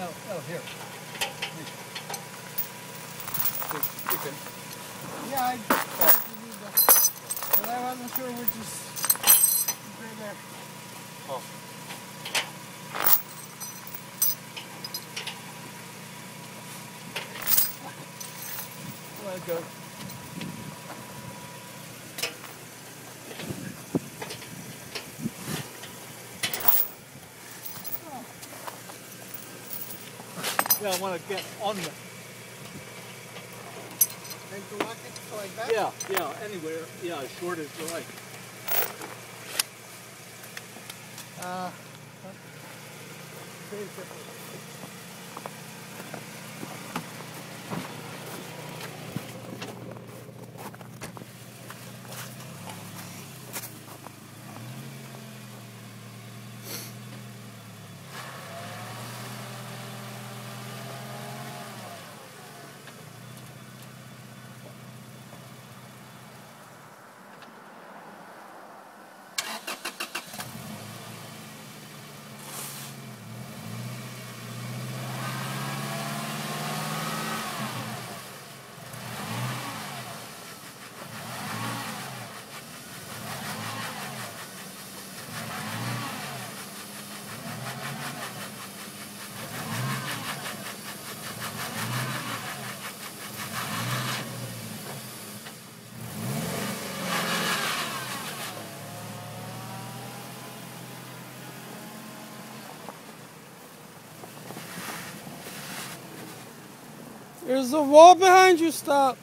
No, here. Chicken. Yeah, I need that. But I wasn't sure which is right there. Oh. Well, go. Yeah, I want to get on the. Take the bucket like that? Yeah, anywhere. Yeah, as short as you like. There's a wall behind you, stop.